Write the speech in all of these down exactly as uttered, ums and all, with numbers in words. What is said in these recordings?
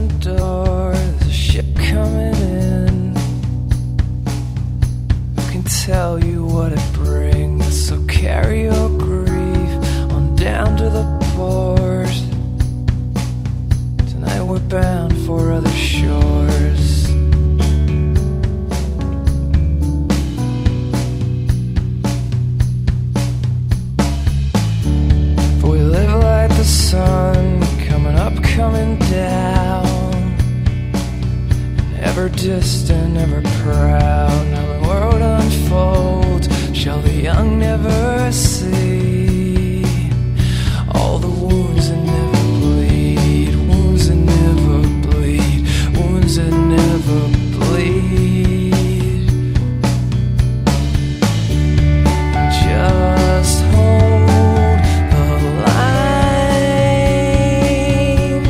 front door, there's a ship coming in. Who can tell you what it brings? So carry your grief on down to the port. Tonight we're bound for other shores. For we live like the sun, coming up, coming down, ever distant, ever proud. Now the world unfolds, shall the young never see all the wounds that never bleed, wounds that never bleed, wounds that never bleed. Just hold the line,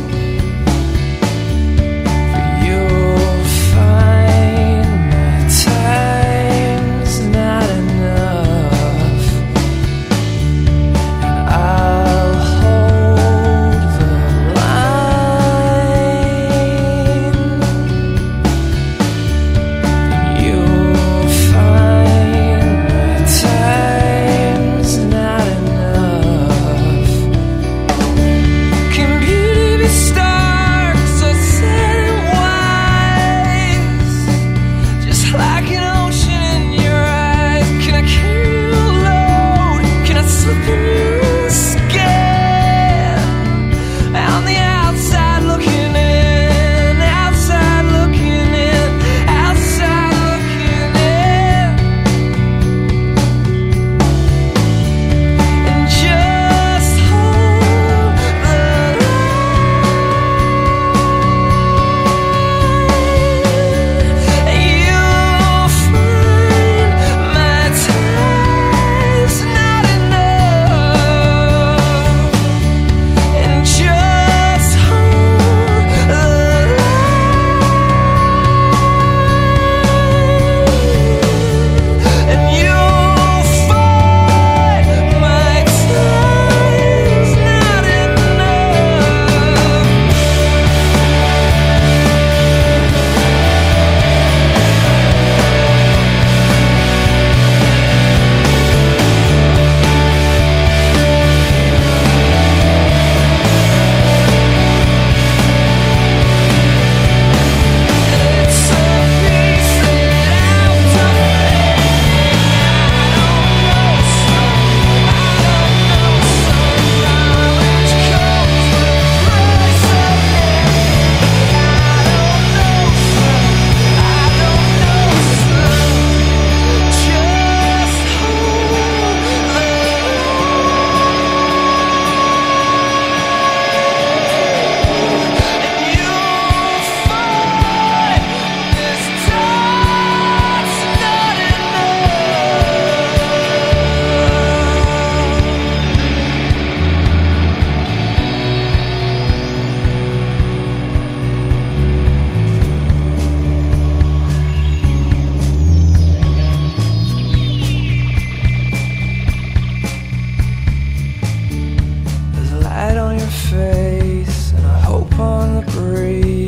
for you'll find my time's not enough, and I'll hold the line, and you'll find my time's not enough. Can beauty be stark, so sad and wise, just like an ocean in your eyes? Can I carry your load? Can I slip in your skin? On the outside looking in, outside looking in, outside looking in, and just hold the line. You'll find my time's not enough, and just hold the line, and you'll find my time's not enough. It's a piece that I'm dying. I don't know some, I don't know some knowledge comes with the price of it. I don't know some, I don't know some. Just hold the line, and you'll find this time's not enough. There's a light on your face and a hope on the breeze.